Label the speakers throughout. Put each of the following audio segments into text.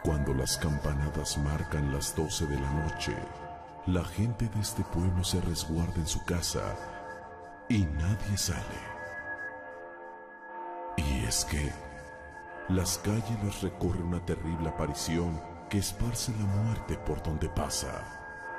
Speaker 1: Cuando las campanadas marcan las 12 de la noche, la gente de este pueblo se resguarda en su casa y nadie sale. Y es que las calles les recorre una terrible aparición que esparce la muerte por donde pasa.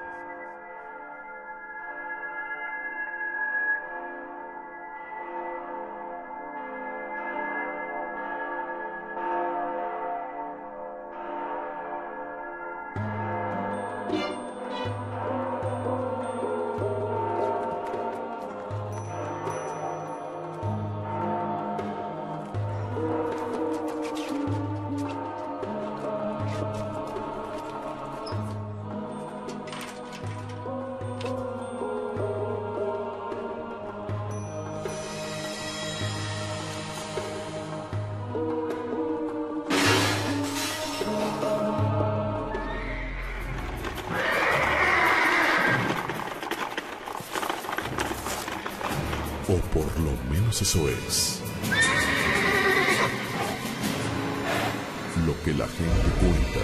Speaker 1: O por lo menos eso es lo que la gente cuenta.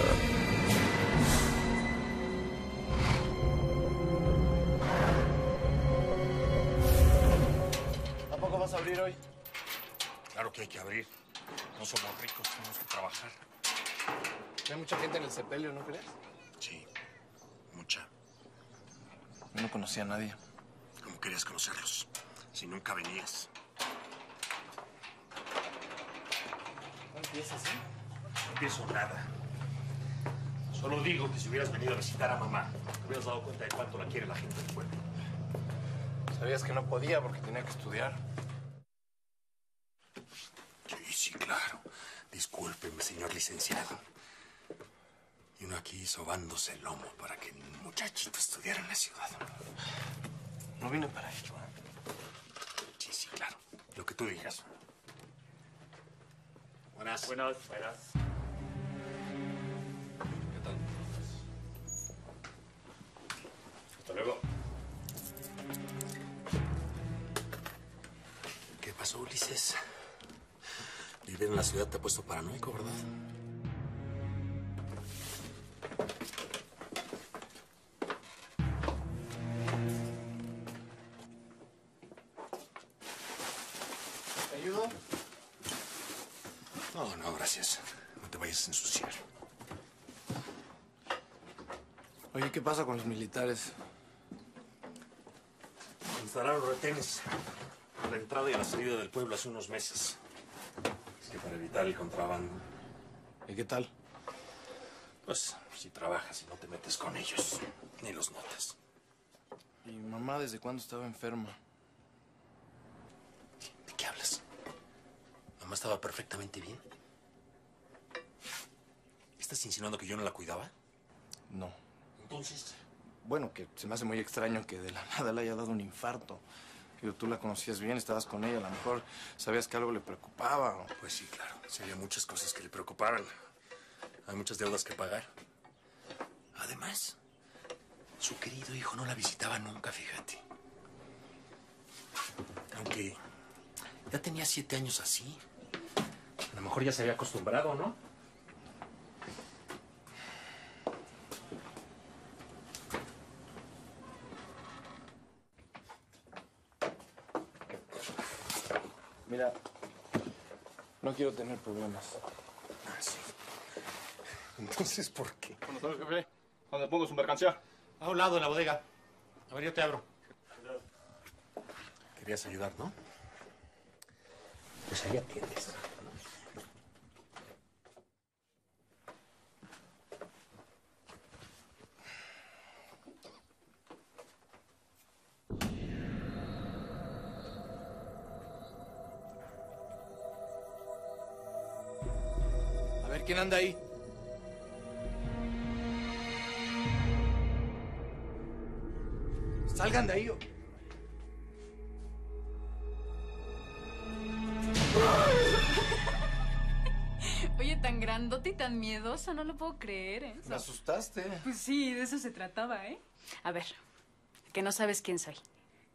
Speaker 2: ¿A poco vas a abrir hoy?
Speaker 3: Claro que hay que abrir. No somos ricos, tenemos que trabajar.
Speaker 2: Hay mucha gente en el sepelio, ¿no crees?
Speaker 3: Sí, mucha.
Speaker 2: Yo no conocía a nadie.
Speaker 3: ¿Cómo querías conocerlos? Si nunca venías.
Speaker 2: ¿No empiezas así?
Speaker 3: No empiezo nada. Solo digo que si hubieras venido a visitar a mamá, te hubieras dado cuenta de cuánto la quiere la gente del pueblo.
Speaker 2: Sabías que no podía porque tenía que estudiar.
Speaker 3: Sí, claro. Discúlpeme, señor licenciado. Y uno aquí sobándose el lomo para que el muchachito estudiara en la ciudad.
Speaker 2: No vine para ello, ¿eh?
Speaker 3: Sí, claro. Lo que tú digas. Buenas.
Speaker 4: Buenas.
Speaker 3: ¿Qué tal?
Speaker 4: Hasta luego.
Speaker 3: ¿Qué pasó, Ulises? Vivir en la ciudad te ha puesto paranoico, ¿verdad?
Speaker 2: ¿Te ayudo?
Speaker 3: No, gracias. No te vayas a ensuciar.
Speaker 2: Oye, ¿qué pasa con los militares?
Speaker 3: Instalaron retenes a la entrada y a la salida del pueblo hace unos meses. Es que para evitar el contrabando,
Speaker 2: ¿Y qué tal?
Speaker 3: pues si trabajas y no te metes con ellos, ni los notas.
Speaker 2: ¿Y mamá desde cuándo estaba enferma?
Speaker 3: ¿De qué hablas? Mamá estaba perfectamente bien. ¿Estás insinuando que yo no la cuidaba?
Speaker 2: No.
Speaker 3: Entonces,
Speaker 2: Bueno, que se me hace muy extraño que de la nada le haya dado un infarto. Digo, tú la conocías bien, estabas con ella, a lo mejor sabías que algo le preocupaba.
Speaker 3: pues sí, claro. Sí, había muchas cosas que le preocupaban. Hay muchas deudas que pagar. Además, su querido hijo no la visitaba nunca, fíjate. Aunque ya tenía 7 años así. A lo mejor ya se había acostumbrado, ¿no?
Speaker 2: Mira, no quiero tener problemas.
Speaker 3: Ah, sí. Entonces, ¿por qué?
Speaker 4: Buenas tardes, jefe. ¿Dónde pongo su mercancía?
Speaker 3: A un lado, en la bodega. A ver, yo te abro. Querías ayudar, ¿no? Pues ahí atiendes.
Speaker 2: A ver, ¿quién anda ahí? Salgan de ahí.
Speaker 5: Oye, tan grandote y tan miedoso, no lo puedo creer, ¿eh?
Speaker 2: Me asustaste.
Speaker 5: Pues sí, de eso se trataba, ¿eh? A ver, que no sabes quién soy.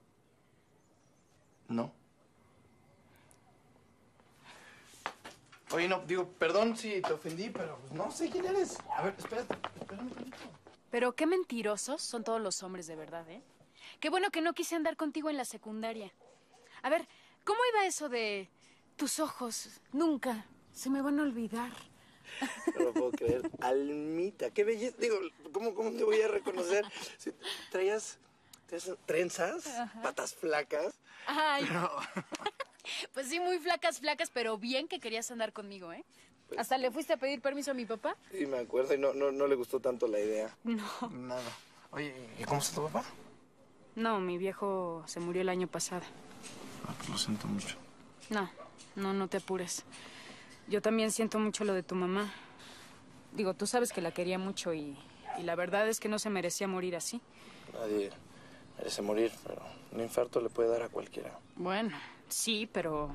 Speaker 2: No. Oye, no, digo, perdón si te ofendí, pero pues, no sé quién eres. A ver, espérate, espérame un poquito.
Speaker 5: Pero qué mentirosos son todos los hombres de verdad, ¿eh? Qué bueno que no quise andar contigo en la secundaria. A ver, ¿cómo iba eso de tus ojos? Nunca se me van a olvidar.
Speaker 2: No lo puedo creer. Almita, qué belleza. Digo, ¿cómo te voy a reconocer? Si traías trenzas, patas flacas.
Speaker 5: Ay,
Speaker 2: Pero...
Speaker 5: pues sí, muy flacas, pero bien que querías andar conmigo, ¿eh? ¿Hasta le fuiste a pedir permiso a mi papá?
Speaker 2: Sí, me acuerdo y no le gustó tanto la idea.
Speaker 5: No.
Speaker 2: Nada. Oye, ¿y cómo está tu papá?
Speaker 5: No, mi viejo se murió el año pasado.
Speaker 2: Ah, pues lo siento mucho.
Speaker 5: No te apures. Yo también siento mucho lo de tu mamá. Digo, tú sabes que la quería mucho y la verdad es que no se merecía morir así.
Speaker 2: Nadie merece morir, pero un infarto le puede dar a cualquiera.
Speaker 5: Bueno, sí, pero...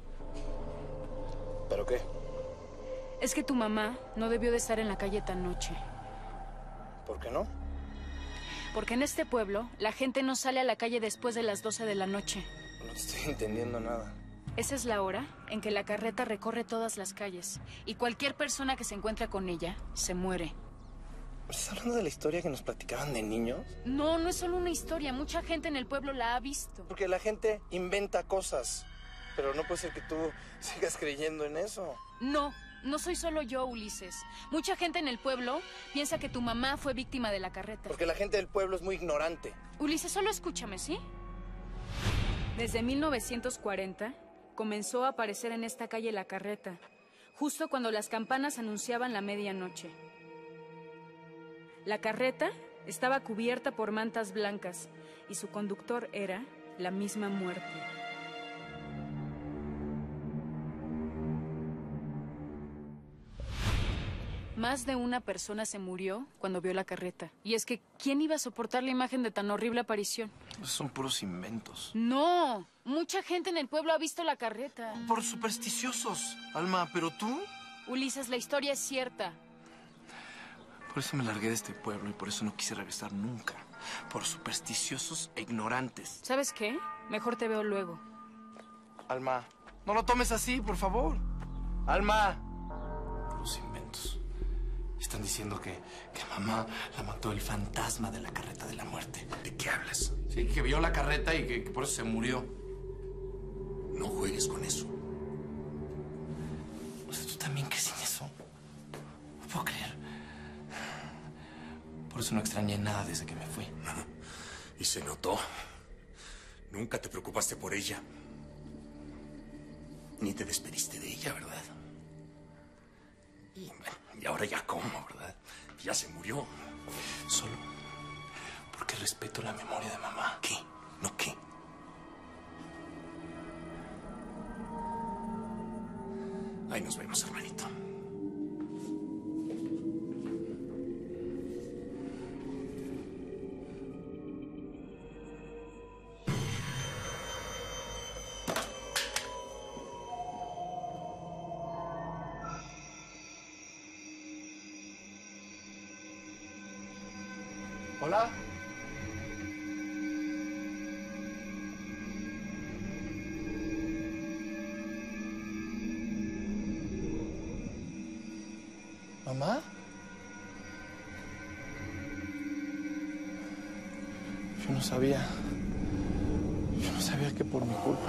Speaker 2: ¿Pero qué?
Speaker 5: Es que tu mamá no debió de estar en la calle tan noche.
Speaker 2: ¿Por qué no?
Speaker 5: Porque en este pueblo la gente no sale a la calle después de las 12 de la noche.
Speaker 2: No te estoy entendiendo nada.
Speaker 5: Esa es la hora en que la carreta recorre todas las calles y cualquier persona que se encuentra con ella se muere.
Speaker 2: ¿Estás hablando de la historia que nos platicaban de niños?
Speaker 5: No es solo una historia. Mucha gente en el pueblo la ha visto.
Speaker 2: Porque la gente inventa cosas. Pero no puede ser que tú sigas creyendo en eso.
Speaker 5: No soy solo yo, Ulises. Mucha gente en el pueblo piensa que tu mamá fue víctima de la carreta.
Speaker 2: Porque la gente del pueblo es muy ignorante.
Speaker 5: Ulises, solo escúchame, ¿sí? Desde 1940 comenzó a aparecer en esta calle la carreta, justo cuando las campanas anunciaban la medianoche. La carreta estaba cubierta por mantas blancas y su conductor era la misma muerte. Más de una persona se murió cuando vio la carreta. Y es que, ¿quién iba a soportar la imagen de tan horrible aparición?
Speaker 2: Son puros inventos.
Speaker 5: No, mucha gente en el pueblo ha visto la carreta.
Speaker 2: Por supersticiosos, Alma, pero tú...
Speaker 5: Ulises, la historia es cierta.
Speaker 2: Por eso me largué de este pueblo y por eso no quise regresar nunca. Por supersticiosos e ignorantes.
Speaker 5: ¿Sabes qué? Mejor te veo luego.
Speaker 2: Alma, no lo tomes así, por favor. Alma. Puros inventos. Están diciendo que mamá la mató el fantasma de la carreta de la muerte.
Speaker 3: ¿De qué hablas?
Speaker 2: Sí, que vio la carreta y que por eso se murió.
Speaker 3: No juegues con eso.
Speaker 2: O sea, ¿tú también crees en eso? No puedo creer. Por eso no extrañé nada desde que me fui.
Speaker 3: Y se notó. Nunca te preocupaste por ella. Ni te despediste de ella, ¿verdad? Y ahora ya cómo, ¿verdad? Ya se murió.
Speaker 2: Solo porque respeto la memoria de mamá.
Speaker 3: ¿Qué? ¿No qué? Ahí nos vemos, hermanito.
Speaker 2: Hola. ¿Mamá? Yo no sabía que por mi culpa...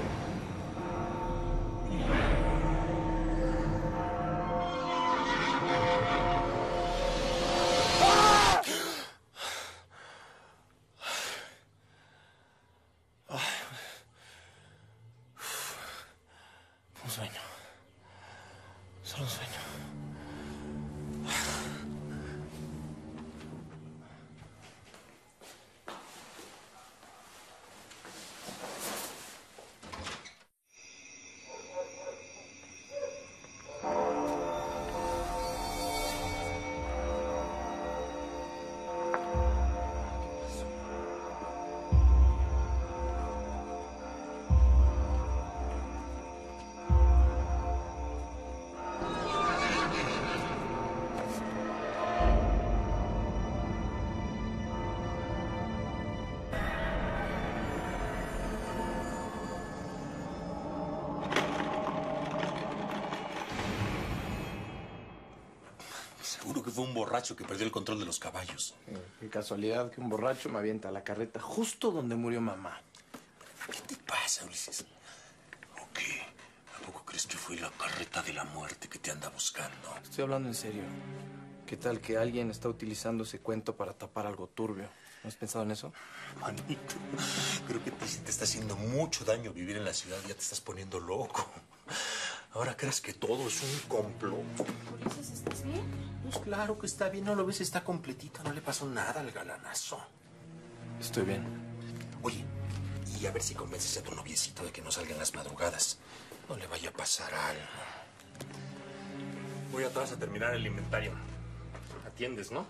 Speaker 2: Un sueño. Solo un sueño.
Speaker 3: fue un borracho que perdió el control de los caballos.
Speaker 2: Qué casualidad que un borracho me avienta a la carreta justo donde murió mamá.
Speaker 3: ¿Qué te pasa, Ulises? ¿O qué? ¿A poco crees que fue la carreta de la muerte que te anda buscando?
Speaker 2: Estoy hablando en serio. ¿Qué tal que alguien está utilizando ese cuento para tapar algo turbio? ¿No has pensado en eso?
Speaker 3: Manito, creo que te está haciendo mucho daño vivir en la ciudad. Ya te estás poniendo loco. Ahora crees que todo es un complot.
Speaker 5: Ulises, ¿estás bien?
Speaker 3: Pues claro que está bien. ¿No lo ves? Está completito. No le pasó nada al galanazo.
Speaker 2: Estoy bien.
Speaker 3: Oye, y a ver si convences a tu noviecito de que no salga en las madrugadas. No le vaya a pasar algo. Voy atrás a terminar el inventario. Atiendes, ¿no?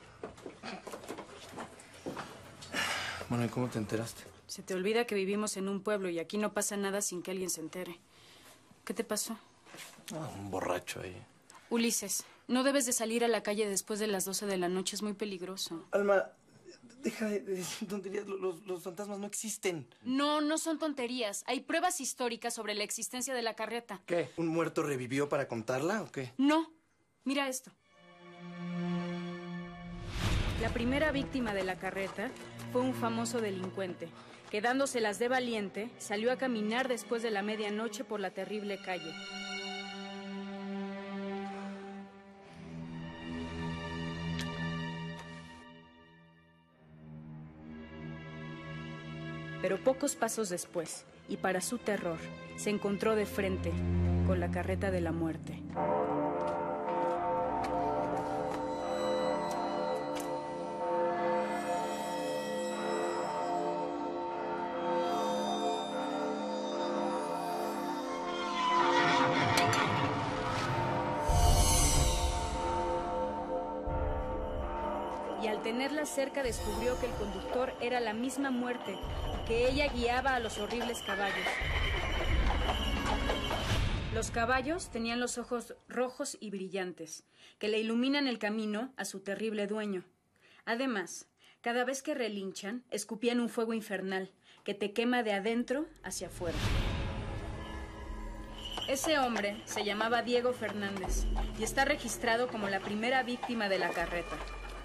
Speaker 2: Bueno, ¿y cómo te enteraste?
Speaker 5: Se te olvida que vivimos en un pueblo y aquí no pasa nada sin que alguien se entere. ¿Qué te pasó?
Speaker 2: Un borracho ahí.
Speaker 5: Ulises, no debes de salir a la calle después de las 12 de la noche. Es muy peligroso.
Speaker 2: Alma, deja de decir tonterías. Los fantasmas no existen.
Speaker 5: No, no son tonterías. Hay pruebas históricas sobre la existencia de la carreta.
Speaker 2: ¿Qué? ¿Un muerto revivió para contarla o qué?
Speaker 5: No. Mira esto. La primera víctima de la carreta fue un famoso delincuente que, dándoselas de valiente, salió a caminar después de la medianoche por la terrible calle. Pero pocos pasos después, y para su terror, se encontró de frente con la carreta de la muerte. Y al tenerla cerca descubrió que el conductor era la misma muerte, que ella guiaba a los horribles caballos. Los caballos tenían los ojos rojos y brillantes, que le iluminan el camino a su terrible dueño. Además, cada vez que relinchan, escupían un fuego infernal, que te quema de adentro hacia afuera. Ese hombre se llamaba Diego Fernández y está registrado como la primera víctima de la carreta.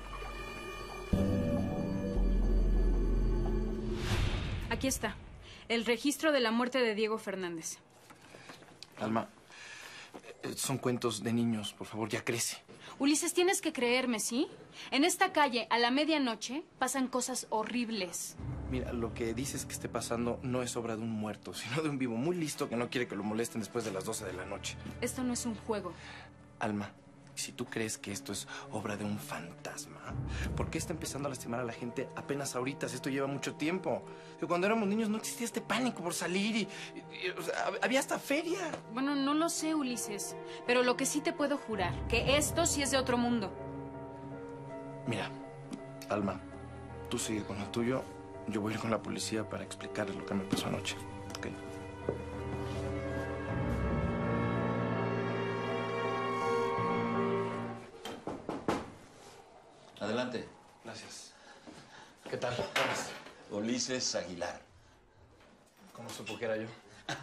Speaker 5: Aquí está, el registro de la muerte de Diego Fernández.
Speaker 2: Alma, son cuentos de niños. Por favor, ya crece.
Speaker 5: Ulises, tienes que creerme, ¿sí? En esta calle, a la medianoche, pasan cosas horribles.
Speaker 2: Mira, lo que dices que esté pasando no es obra de un muerto, sino de un vivo muy listo que no quiere que lo molesten después de las 12 de la noche.
Speaker 5: Esto no es un juego.
Speaker 2: Alma, si tú crees que esto es obra de un fantasma, ¿por qué está empezando a lastimar a la gente apenas ahorita? Si esto lleva mucho tiempo. Cuando éramos niños no existía este pánico por salir o sea, había hasta feria.
Speaker 5: Bueno, no lo sé, Ulises, pero lo que sí te puedo jurar, que esto sí es de otro mundo.
Speaker 2: Mira, Alma, tú sigue con lo tuyo. Yo voy a ir con la policía para explicarles lo que me pasó anoche, ¿ok?
Speaker 6: Adelante.
Speaker 2: Gracias. ¿Qué tal? Buenas.
Speaker 6: Ulises Aguilar.
Speaker 2: ¿Cómo supo que era yo?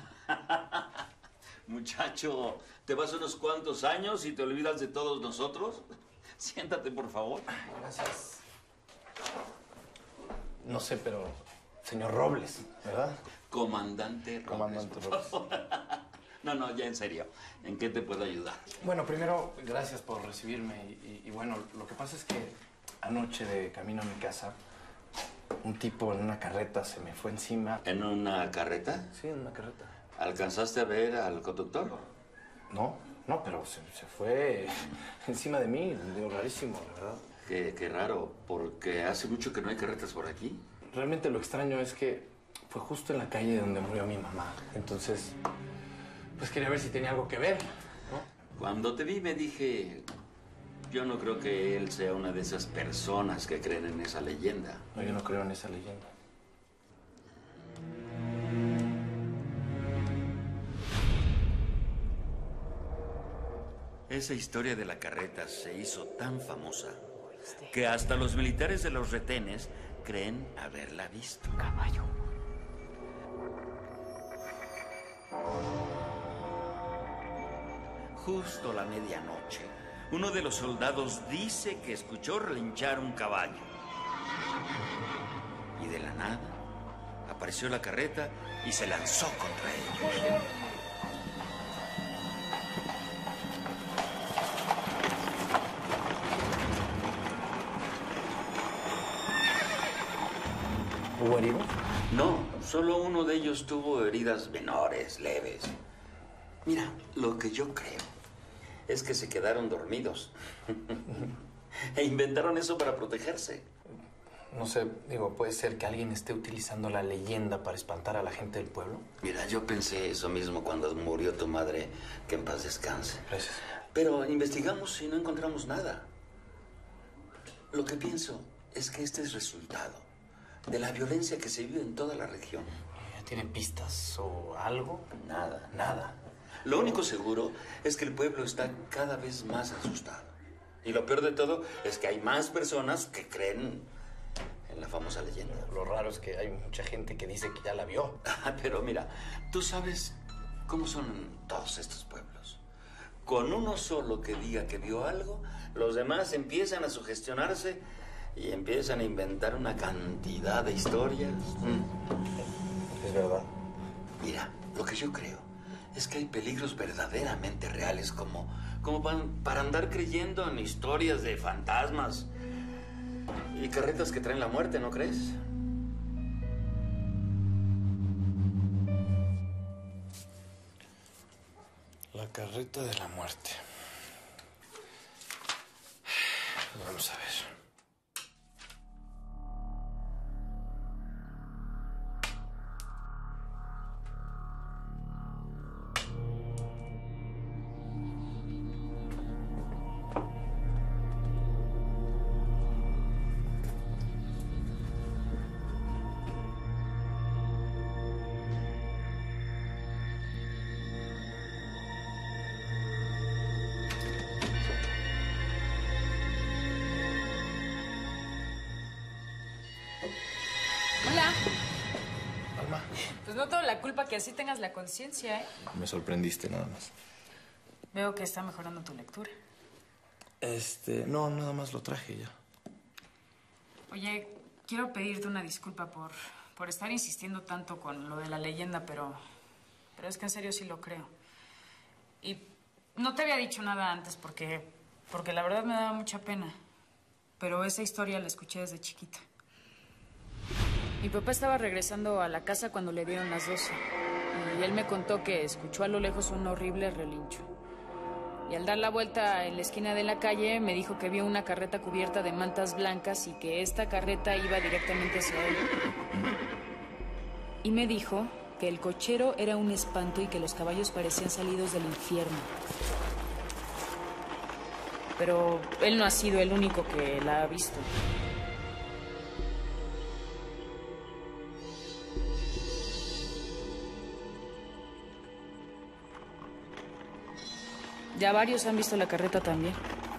Speaker 6: Muchacho, ¿te vas unos cuantos años y te olvidas de todos nosotros? Siéntate, por favor.
Speaker 2: Gracias. No sé, pero señor Robles, ¿verdad?
Speaker 6: Comandante Robles.
Speaker 2: Comandante Robles.
Speaker 6: No, ya en serio. ¿En qué te puedo ayudar?
Speaker 2: Bueno, primero, gracias por recibirme. Y bueno, lo que pasa es que anoche de camino a mi casa, un tipo en una carreta se me fue encima.
Speaker 6: ¿En una carreta?
Speaker 2: Sí, en una carreta.
Speaker 6: ¿Alcanzaste a ver al conductor?
Speaker 2: No, pero se fue encima de mí. Digo, rarísimo, la verdad.
Speaker 6: Qué raro, porque hace mucho que no hay carretas por aquí.
Speaker 2: Realmente lo extraño es que fue justo en la calle donde murió mi mamá. Entonces, pues quería ver si tenía algo que ver, ¿no?
Speaker 6: Cuando te vi me dije, yo no creo que él sea una de esas personas que creen en esa leyenda.
Speaker 2: No, yo no creo en esa leyenda.
Speaker 6: Esa historia de la carreta se hizo tan famosa que hasta los militares de los retenes creen haberla visto.
Speaker 5: Caballo.
Speaker 6: Justo a la medianoche, uno de los soldados dice que escuchó relinchar un caballo. Y de la nada apareció la carreta y se lanzó contra ellos.
Speaker 2: ¿Hubo heridos?
Speaker 6: No, solo uno de ellos tuvo heridas menores, leves. Mira, lo que yo creo es que se quedaron dormidos. E inventaron eso para protegerse.
Speaker 2: No sé, digo, ¿puede ser que alguien esté utilizando la leyenda para espantar a la gente del pueblo?
Speaker 6: Mira, yo pensé eso mismo cuando murió tu madre, que en paz descanse.
Speaker 2: Gracias.
Speaker 6: Pero investigamos y no encontramos nada. Lo que pienso es que este es resultado de la violencia que se vive en toda la región.
Speaker 2: ¿Tiene pistas o algo?
Speaker 6: Nada.
Speaker 2: Nada.
Speaker 6: Lo único seguro es que el pueblo está cada vez más asustado. Y lo peor de todo es que hay más personas que creen en la famosa leyenda.
Speaker 2: Lo raro es que hay mucha gente que dice que ya la vio.
Speaker 6: Pero mira, tú sabes cómo son todos estos pueblos. Con uno solo que diga que vio algo, los demás empiezan a sugestionarse y empiezan a inventar una cantidad de historias.
Speaker 2: Es verdad.
Speaker 6: Mira, lo que yo creo es que hay peligros verdaderamente reales como para andar creyendo en historias de fantasmas y carretas que traen la muerte, ¿no crees?
Speaker 2: La carreta de la muerte. Vamos a ver.
Speaker 5: Hola.
Speaker 2: Alma,
Speaker 5: Pues no tengo la culpa que así tengas la conciencia, ¿eh?
Speaker 2: me sorprendiste nada más.
Speaker 5: Veo que está mejorando tu lectura.
Speaker 2: No, nada más lo traje ya.
Speaker 5: Oye, quiero pedirte una disculpa por estar insistiendo tanto con lo de la leyenda, pero es que en serio sí lo creo. Y no te había dicho nada antes porque la verdad me daba mucha pena. Pero esa historia la escuché desde chiquita. Mi papá estaba regresando a la casa cuando le dieron las 12. Y él me contó que escuchó a lo lejos un horrible relincho. Y al dar la vuelta en la esquina de la calle, me dijo que vio una carreta cubierta de mantas blancas y que esta carreta iba directamente hacia él. Y me dijo que el cochero era un espanto y que los caballos parecían salidos del infierno. Pero él no ha sido el único que la ha visto. Ya varios han visto la carreta también.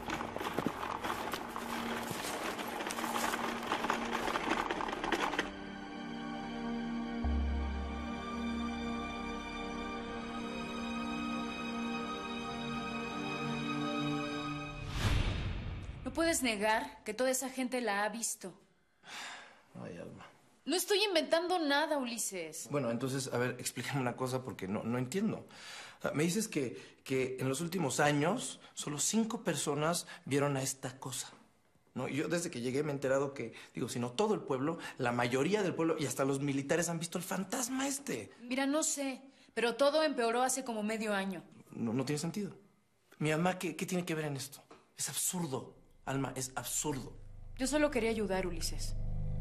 Speaker 5: No puedes negar que toda esa gente la ha visto.
Speaker 2: Ay, Alma.
Speaker 5: No estoy inventando nada, Ulises.
Speaker 2: Bueno, entonces, a ver, explícame una cosa porque no entiendo. Me dices que en los últimos años solo 5 personas vieron a esta cosa, ¿no? Y yo desde que llegué me he enterado que, digo, si no todo el pueblo, la mayoría del pueblo y hasta los militares han visto el fantasma este.
Speaker 5: Mira, no sé, pero todo empeoró hace como medio año.
Speaker 2: No tiene sentido. Mi mamá, ¿qué tiene que ver en esto? Es absurdo, Alma, es absurdo.
Speaker 5: Yo solo quería ayudar, Ulises.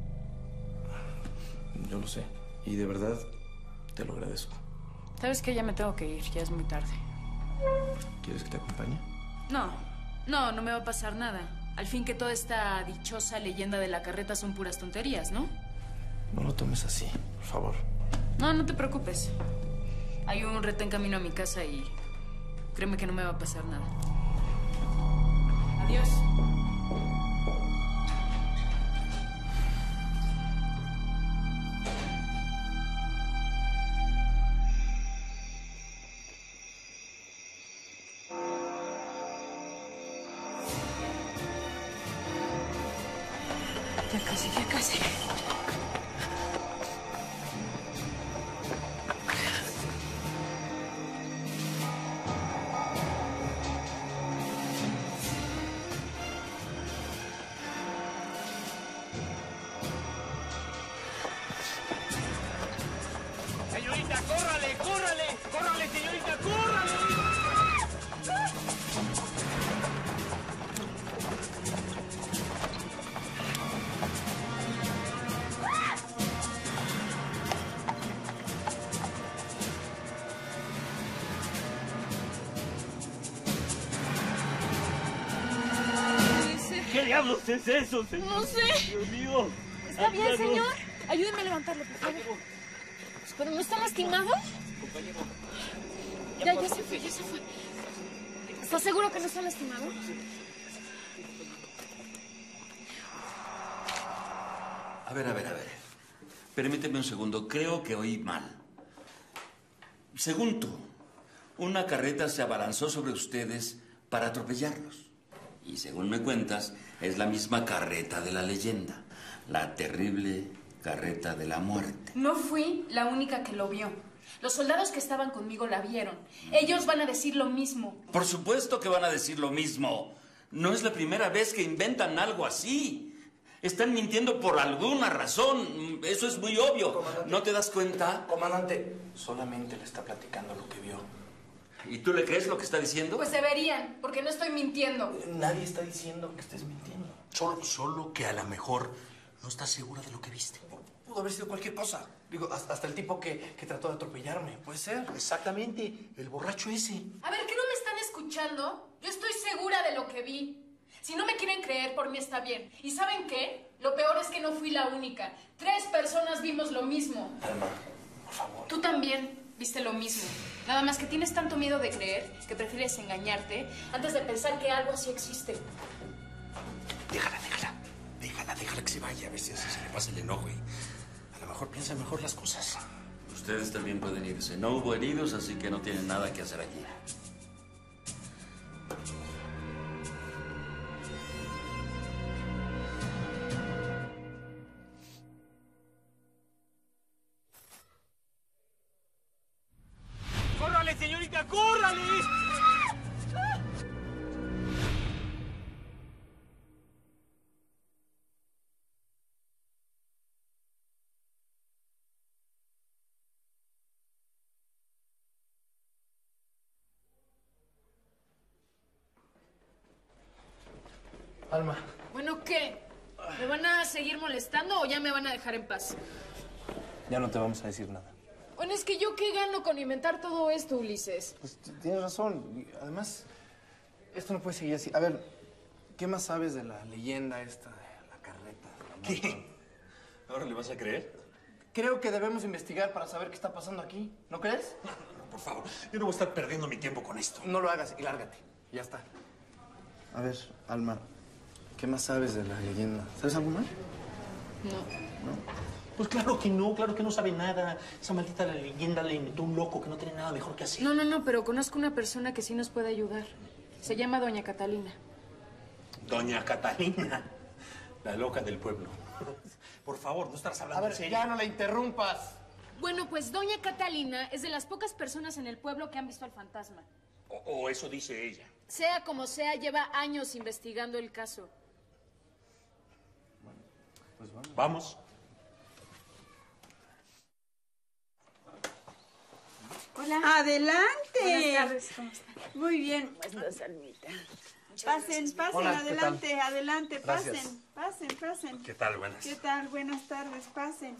Speaker 2: Yo lo sé. Y de verdad, te lo agradezco.
Speaker 5: ¿Sabes qué? Ya me tengo que ir, ya es muy tarde.
Speaker 2: ¿Quieres que te acompañe?
Speaker 5: No me va a pasar nada. Al fin que toda esta dichosa leyenda de la carreta son puras tonterías, ¿no?
Speaker 2: No lo tomes así, por favor.
Speaker 5: No te preocupes. Hay un retén camino a mi casa y créeme que no me va a pasar nada. Adiós. Ya casi, ya casi.
Speaker 7: Señorita, córrale, córrale, córrale, señorita, córrale. ¿Qué diablos es eso, señor?
Speaker 5: No sé.
Speaker 7: Dios mío.
Speaker 5: ¿Está bien, señor? Ayúdeme a levantarlo, por favor. ¿Pero no está lastimado? Ya se fue, ya se fue. ¿Estás seguro que no está lastimado?
Speaker 6: A ver. Permíteme un segundo. Creo que oí mal. Según tú, una carreta se abalanzó sobre ustedes para atropellarlos. Y según me cuentas, es la misma carreta de la leyenda. La terrible carreta de la muerte.
Speaker 5: No fui la única que lo vio. Los soldados que estaban conmigo la vieron. Ellos van a decir lo mismo.
Speaker 6: Por supuesto que van a decir lo mismo. No es la primera vez que inventan algo así. Están mintiendo por alguna razón. Eso es muy obvio.
Speaker 2: Comandante.
Speaker 6: ¿No te das cuenta?
Speaker 2: Comandante, solamente le está platicando lo que vio.
Speaker 6: ¿Y tú le crees lo que está diciendo?
Speaker 5: Pues deberían, porque no estoy mintiendo.
Speaker 2: Nadie está diciendo que estés mintiendo.
Speaker 3: Solo que a lo mejor no estás segura de lo que viste.
Speaker 2: Pudo haber sido cualquier cosa. Digo, hasta el tipo que trató de atropellarme. Puede ser.
Speaker 3: Exactamente, el borracho ese.
Speaker 5: A ver, ¿que no me están escuchando? Yo estoy segura de lo que vi. Si no me quieren creer, por mí está bien. ¿Y saben qué? Lo peor es que no fui la única. 3 personas vimos lo mismo.
Speaker 2: Alma, por favor.
Speaker 5: Tú también viste lo mismo. Nada más que tienes tanto miedo de creer que prefieres engañarte antes de pensar que algo así existe.
Speaker 3: Déjala que se vaya, a ver si así se le pasa el enojo y a lo mejor piensa mejor las cosas.
Speaker 6: Ustedes también pueden irse. No hubo heridos, así que no tienen nada que hacer allí.
Speaker 7: ¡Córrale, señorita, córrale!
Speaker 2: Alma.
Speaker 5: Bueno, ¿qué? ¿Me van a seguir molestando o ya me van a dejar en paz?
Speaker 2: Ya no te vamos a decir nada.
Speaker 5: Bueno, es que yo qué gano con inventar todo esto, Ulises.
Speaker 2: Pues tienes razón. Y además, esto no puede seguir así. A ver, ¿qué más sabes de la leyenda esta de la carreta?
Speaker 3: ¿Qué? ¿Ahora le vas a creer?
Speaker 2: Creo que debemos investigar para saber qué está pasando aquí. ¿No crees?
Speaker 3: No, por favor, yo no voy a estar perdiendo mi tiempo con esto.
Speaker 2: No lo hagas y lárgate. Ya está. A ver, Alma, ¿qué más sabes de la leyenda? ¿Sabes algo más?
Speaker 5: No.
Speaker 3: Pues claro que no sabe nada. Esa maldita la leyenda la inventó un loco que no tiene nada mejor que hacer.
Speaker 5: No, pero conozco una persona que sí nos puede ayudar. Se llama Doña Catalina.
Speaker 3: Doña Catalina, la loca del pueblo. Por favor, no estarás
Speaker 2: A
Speaker 3: hablando
Speaker 2: ver,
Speaker 3: en serio.
Speaker 2: ya no la interrumpas.
Speaker 5: Bueno, pues Doña Catalina es de las pocas personas en el pueblo que han visto al fantasma.
Speaker 3: O eso dice ella.
Speaker 5: Sea como sea, lleva años investigando el caso.
Speaker 2: Pues vamos.
Speaker 3: Vamos.
Speaker 8: Hola. Adelante.
Speaker 5: Buenas tardes, ¿cómo están?
Speaker 8: Muy bien. Pues Almita. Pasen,
Speaker 2: Hola, ¿qué
Speaker 8: adelante,
Speaker 2: tal?
Speaker 8: adelante,
Speaker 2: Gracias.
Speaker 8: pasen.
Speaker 3: ¿Qué tal? Buenas.
Speaker 8: ¿Qué tal? Buenas tardes, pasen.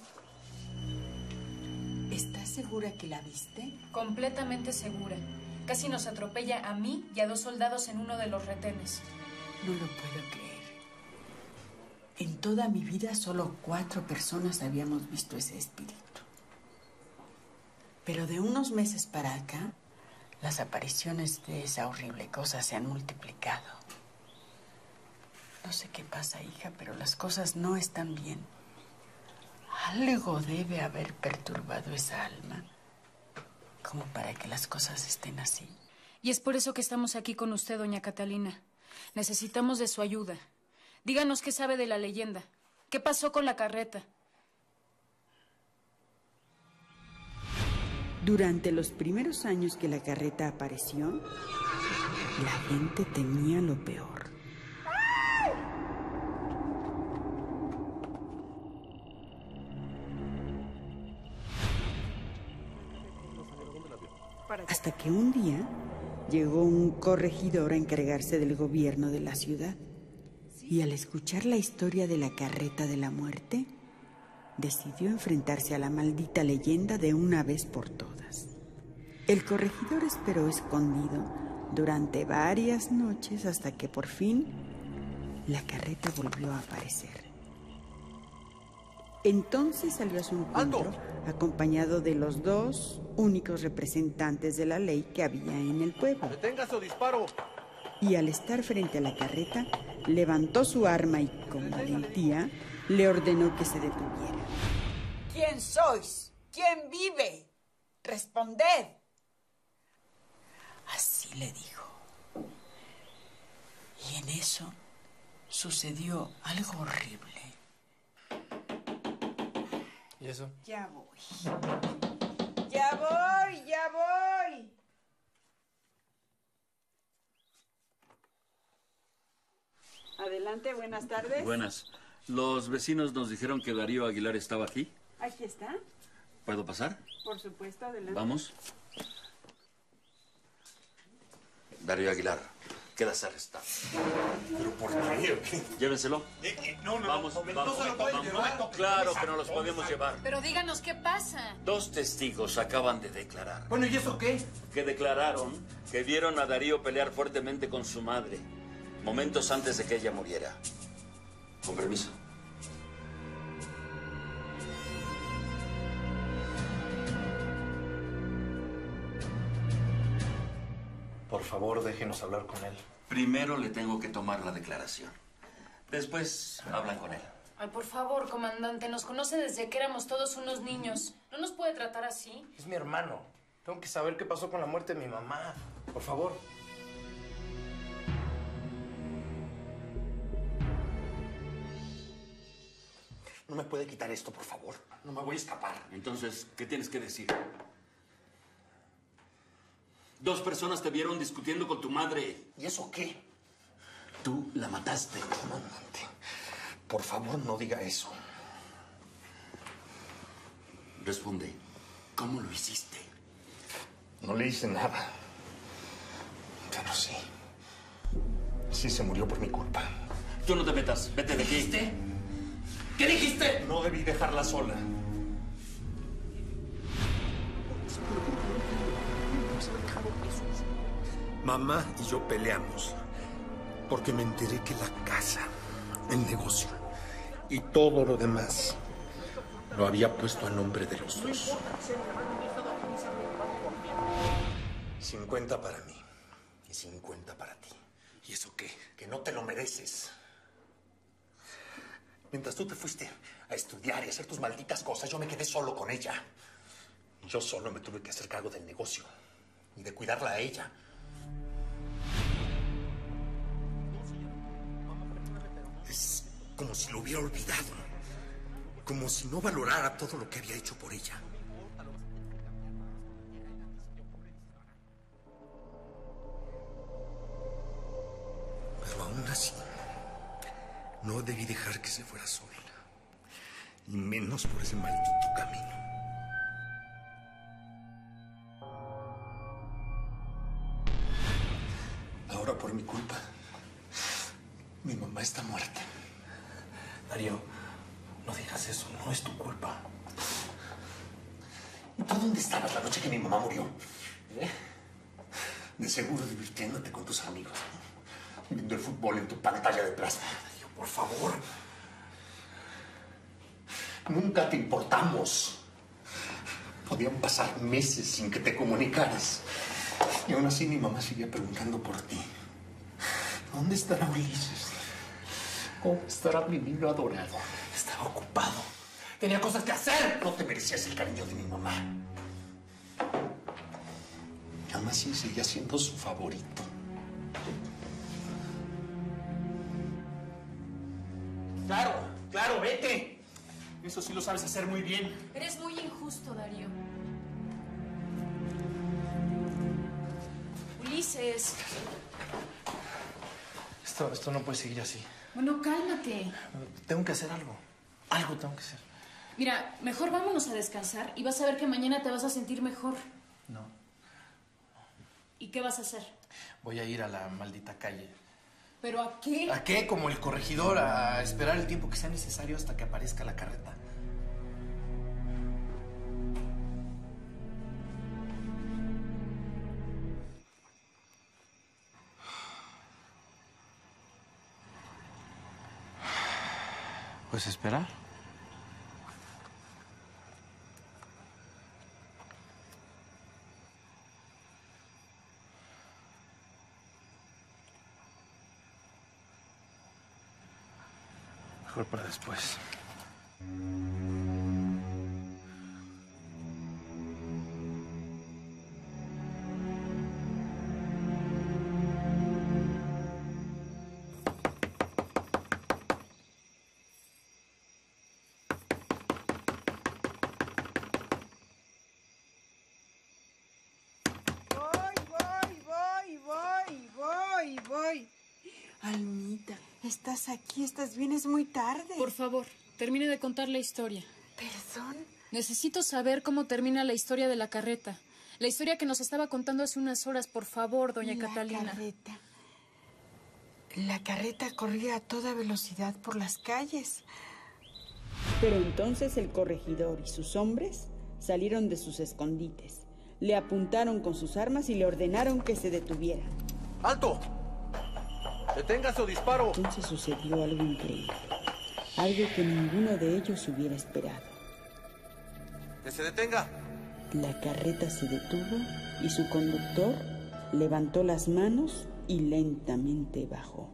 Speaker 9: ¿Estás segura que la viste?
Speaker 5: Completamente segura. Casi nos atropella a mí y a 2 soldados en uno de los retenes.
Speaker 9: No lo puedo creer. En toda mi vida solo 4 personas habíamos visto ese espíritu. Pero de unos meses para acá, las apariciones de esa horrible cosa se han multiplicado. No sé qué pasa, hija, pero las cosas no están bien. Algo debe haber perturbado esa alma, como para que las cosas estén así.
Speaker 5: Y es por eso que estamos aquí con usted, doña Catalina. Necesitamos de su ayuda. Díganos qué sabe de la leyenda. ¿Qué pasó con la carreta?
Speaker 9: Durante los primeros años que la carreta apareció, la gente temía lo peor. Hasta que un día llegó un corregidor a encargarse del gobierno de la ciudad. Y al escuchar la historia de la carreta de la muerte, decidió enfrentarse a la maldita leyenda de una vez por todas. El corregidor esperó escondido durante varias noches hasta que por fin la carreta volvió a aparecer. Entonces salió a su encuentro acompañado de los dos únicos representantes de la ley que había en el pueblo.
Speaker 2: ¡Detenga su disparo!
Speaker 9: Y al estar frente a la carreta, levantó su arma y con valentía le ordenó que se detuviera.
Speaker 10: ¿Quién sois? ¿Quién vive? Responded.
Speaker 9: Así le dijo. Y en eso sucedió algo horrible.
Speaker 2: ¿Y eso?
Speaker 10: Ya voy. Ya voy, ya voy.
Speaker 8: Adelante, buenas tardes.
Speaker 6: Buenas. Los vecinos nos dijeron que Darío Aguilar estaba aquí.
Speaker 8: Aquí está.
Speaker 6: ¿Puedo pasar?
Speaker 8: Por supuesto, adelante.
Speaker 6: Vamos. Darío Aguilar, quedas arrestado.
Speaker 3: ¿Pero por qué?
Speaker 6: Llévenselo.
Speaker 3: No,
Speaker 6: Vamos,
Speaker 3: no se lo pueden llevar.
Speaker 6: Claro que no los podemos llevar.
Speaker 5: Pero díganos qué pasa.
Speaker 6: 2 testigos acaban de declarar.
Speaker 2: Bueno, ¿y eso qué?
Speaker 6: Que declararon que vieron a Darío pelear fuertemente con su madre momentos antes de que ella muriera. Con permiso.
Speaker 2: Por favor, déjenos hablar con él.
Speaker 6: Primero le tengo que tomar la declaración. Después hablan con él.
Speaker 5: Ay, por favor, comandante, nos conoce desde que éramos todos unos niños. ¿No nos puede tratar así?
Speaker 2: Es mi hermano. Tengo que saber qué pasó con la muerte de mi mamá. Por favor.
Speaker 3: No me puede quitar esto, por favor. No me voy a escapar.
Speaker 6: Entonces, ¿qué tienes que decir? 2 personas te vieron discutiendo con tu madre.
Speaker 3: ¿Y eso qué?
Speaker 6: Tú la mataste.
Speaker 3: Comandante, por favor, no diga eso.
Speaker 6: Responde. ¿Cómo lo hiciste?
Speaker 3: No le hice nada. Pero sí. Sí se murió por mi culpa.
Speaker 6: Tú no te metas. Vete de aquí.
Speaker 3: ¿Dijiste? ¿Qué dijiste? No debí dejarla sola. Mamá y yo peleamos porque me enteré que la casa, el negocio y todo lo demás lo había puesto a nombre de los dos. 50 para mí y 50 para ti.
Speaker 6: ¿Y eso qué?
Speaker 3: Que no te lo mereces. Mientras tú te fuiste a estudiar y a hacer tus malditas cosas, yo me quedé solo con ella. Yo solo me tuve que hacer cargo del negocio y de cuidarla a ella. Es como si lo hubiera olvidado. Como si no valorara todo lo que había hecho por ella. Pero aún así, no debí dejar que se fuera sola. Y menos por ese maldito camino. Ahora por mi culpa, mi mamá está muerta. Darío, no digas eso, no es tu culpa. ¿Y tú dónde estabas la noche que mi mamá murió? De seguro divirtiéndote con tus amigos, viendo el fútbol en tu pantalla de plasma. Darío, por favor. Nunca te importamos. Podían pasar meses sin que te comunicaras. Y aún así mi mamá seguía preguntando por ti. ¿Dónde estará Ulises? ¿Cómo estará mi niño adorado? Estaba ocupado. Tenía cosas que hacer. No te merecías el cariño de mi mamá. Y aún así seguía siendo su favorito. Claro, vete.
Speaker 2: Eso sí lo sabes hacer muy bien.
Speaker 5: Eres muy injusto, Darío. Ulises.
Speaker 2: Esto no puede seguir así.
Speaker 5: Bueno, cálmate.
Speaker 2: Tengo que hacer algo. Algo tengo que hacer.
Speaker 5: Mira, mejor vámonos a descansar y vas a ver que mañana te vas a sentir mejor.
Speaker 2: No.
Speaker 5: ¿Y qué vas a hacer?
Speaker 2: Voy a ir a la maldita calle.
Speaker 5: ¿Pero a qué?
Speaker 2: ¿A qué? Como el corregidor, a esperar el tiempo que sea necesario hasta que aparezca la carreta. Pues esperar. Mejor para después.
Speaker 10: Voy. Almita, ¿estás aquí? ¿Estás bien? Es muy tarde.
Speaker 5: Por favor, termine de contar la historia.
Speaker 10: ¿Perdón?
Speaker 5: Necesito saber cómo termina la historia de la carreta. La historia que nos estaba contando hace unas horas, por favor, doña Catalina.
Speaker 10: La carreta corría a toda velocidad por las calles.
Speaker 9: Pero entonces el corregidor y sus hombres salieron de sus escondites. Le apuntaron con sus armas y le ordenaron que se detuviera.
Speaker 3: ¡Alto! ¡Detenga su disparo!
Speaker 9: Entonces sucedió algo increíble. Algo que ninguno de ellos hubiera esperado.
Speaker 3: ¡Que se detenga!
Speaker 9: La carreta se detuvo y su conductor levantó las manos y lentamente bajó.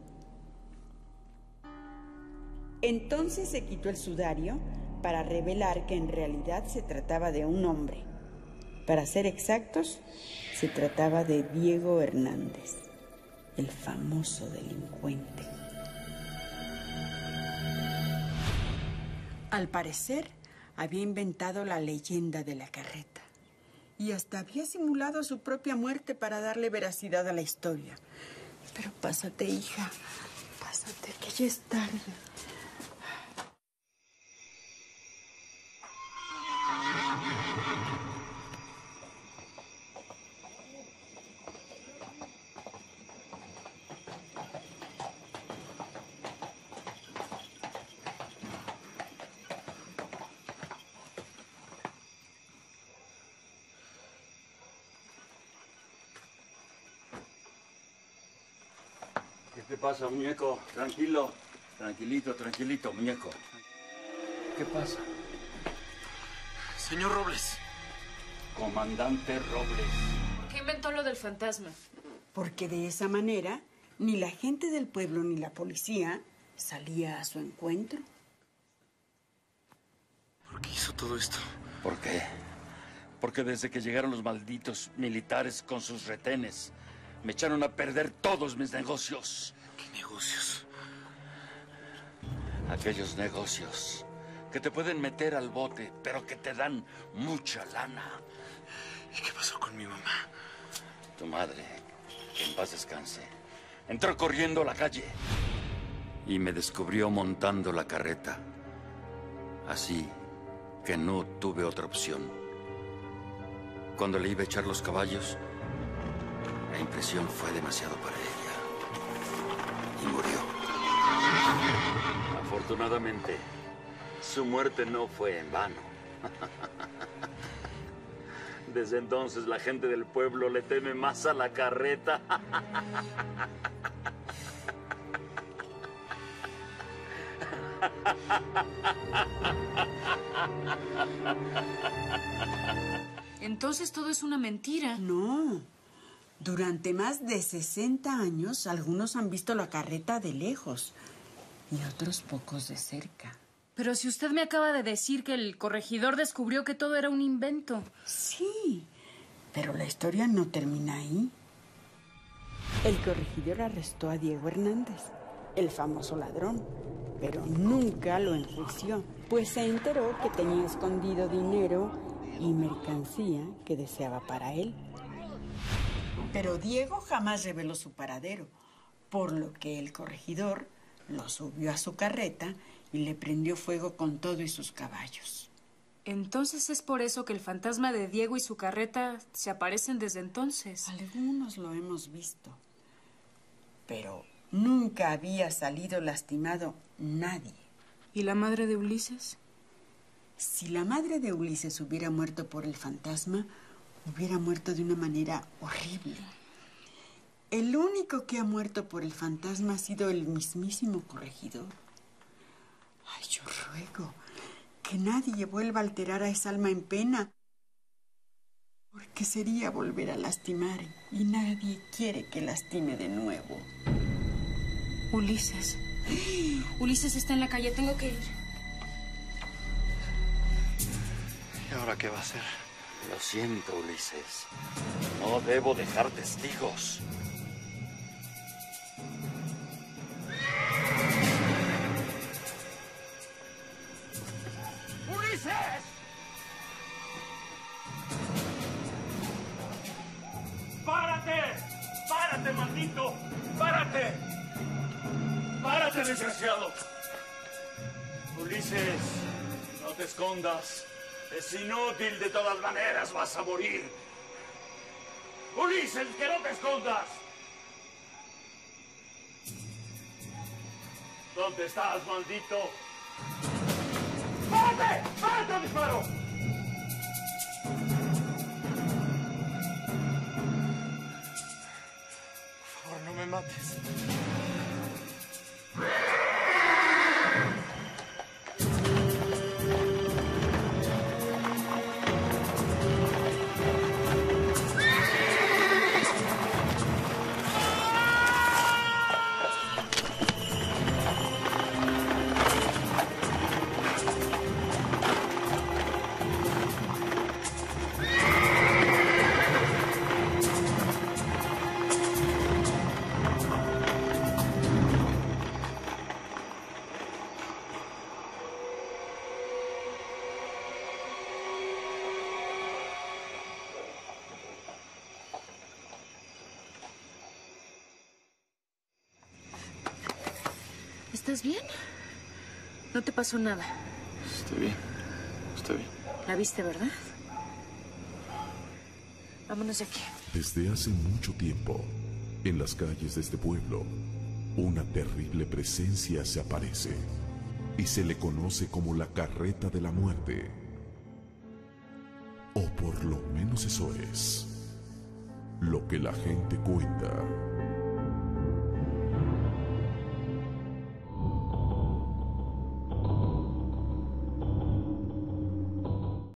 Speaker 9: Entonces se quitó el sudario para revelar que en realidad se trataba de un hombre. Para ser exactos, se trataba de Diego Hernández, el famoso delincuente.
Speaker 10: Al parecer, había inventado la leyenda de la carreta. Y hasta había simulado su propia muerte para darle veracidad a la historia. Pero pásate, hija. Pásate, que ya es tarde.
Speaker 6: ¿Qué pasa, muñeco? Tranquilo, tranquilito, muñeco. ¿Qué pasa?
Speaker 2: Señor Robles.
Speaker 6: Comandante Robles.
Speaker 5: ¿Qué inventó lo del fantasma?
Speaker 10: Porque de esa manera, ni la gente del pueblo ni la policía salía a su encuentro.
Speaker 2: ¿Por qué hizo todo esto?
Speaker 6: ¿Por qué? Porque desde que llegaron los malditos militares con sus retenes, me echaron a perder todos mis negocios.
Speaker 2: ¿Qué negocios?
Speaker 6: Aquellos negocios que te pueden meter al bote, pero que te dan mucha lana.
Speaker 2: ¿Y qué pasó con mi mamá?
Speaker 6: Tu madre, que en paz descanse, entró corriendo a la calle y me descubrió montando la carreta. Así que no tuve otra opción. Cuando le iba a echar los caballos, la impresión fue demasiado para ella y murió. Afortunadamente, su muerte no fue en vano. Desde entonces la gente del pueblo le teme más a la carreta.
Speaker 5: Entonces todo es una mentira.
Speaker 10: No. Durante más de 60 años, algunos han visto la carreta de lejos y otros pocos de cerca.
Speaker 5: Pero si usted me acaba de decir que el corregidor descubrió que todo era un invento.
Speaker 10: Sí, pero la historia no termina ahí.
Speaker 9: El corregidor arrestó a Diego Hernández, el famoso ladrón, pero nunca lo enjuició.
Speaker 10: pues se enteró que tenía escondido dinero y mercancía que deseaba para él. Pero Diego jamás reveló su paradero, por lo que el corregidor lo subió a su carreta y le prendió fuego con todo y sus caballos.
Speaker 5: Entonces es por eso que el fantasma de Diego y su carreta se aparecen desde entonces.
Speaker 10: Algunos lo hemos visto, pero nunca había salido lastimado nadie.
Speaker 5: ¿Y la madre de Ulises?
Speaker 10: Si la madre de Ulises hubiera muerto por el fantasma, hubiera muerto de una manera horrible. El único que ha muerto por el fantasma ha sido el mismísimo corregidor. Ay, yo ruego que nadie vuelva a alterar a esa alma en pena, porque sería volver a lastimar y nadie quiere que lastime de nuevo.
Speaker 5: Ulises. Ulises está en la calle, tengo que ir.
Speaker 2: ¿Y ahora qué va a hacer?
Speaker 6: Lo siento, Ulises. No debo dejar testigos.
Speaker 7: ¡Ulises! ¡Párate! ¡Párate, maldito! ¡Párate! ¡Párate, desgraciado! Ulises, no te escondas. Es inútil, de todas maneras vas a morir. Ulises, que no te escondas. ¿Dónde estás, maldito? ¡Párate! ¡Párate o disparo!
Speaker 2: Por favor, no me mates.
Speaker 5: ¿Estás bien? No te pasó nada.
Speaker 2: Estoy bien. Estoy bien.
Speaker 5: La viste, ¿verdad? Vámonos de aquí.
Speaker 1: Desde hace mucho tiempo, en las calles de este pueblo, una terrible presencia se aparece y se le conoce como la carreta de la muerte. O por lo menos eso es lo que la gente cuenta.